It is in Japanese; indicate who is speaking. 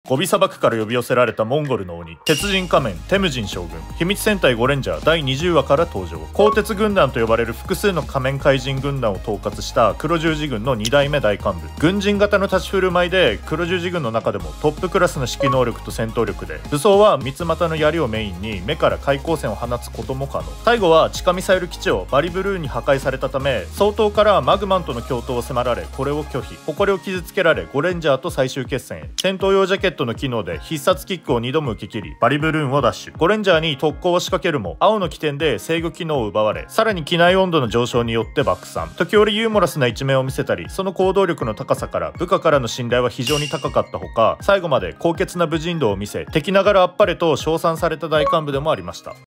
Speaker 1: ゴビ砂漠から呼び寄せられたモンゴルの鬼、鉄人仮面テムジン将軍、秘密戦隊ゴレンジャー第20話から登場。鋼鉄軍団と呼ばれる複数の仮面怪人軍団を統括した黒十字軍の2代目大幹部。軍人型の立ち振る舞いで黒十字軍の中でもトップクラスの指揮能力と戦闘力で、武装は三つ股の槍をメインに目から開口線を放つことも可能。最後は地下ミサイル基地をバリブルーンに破壊されたため、総統からマグマンとの共闘を迫られ、これを拒否。誇りを傷つけられ、ゴレンジャーと最終決戦へ。戦闘用ジャケットの機能で必殺キックを2度も受け切り、バリブルーンをダッシュ。ゴレンジャーに特攻を仕掛けるも青の起点で制御機能を奪われ、さらに機内温度の上昇によって爆散。時折ユーモラスな一面を見せたり、その行動力の高さから部下からの信頼は非常に高かったほか、最後まで高潔な武人道を見せ、敵ながらあっぱれと称賛された大幹部でもありました。